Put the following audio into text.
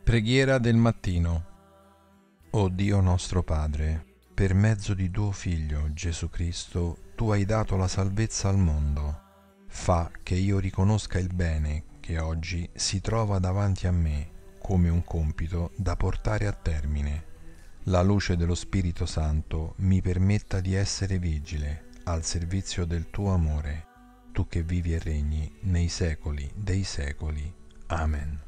Preghiera del mattino. O Dio nostro Padre, per mezzo di tuo Figlio Gesù Cristo, tu hai dato la salvezza al mondo. Fa che io riconosca il bene che oggi si trova davanti a me come un compito da portare a termine. La luce dello Spirito Santo mi permetta di essere vigile al servizio del tuo amore, tu che vivi e regni nei secoli dei secoli. Amen.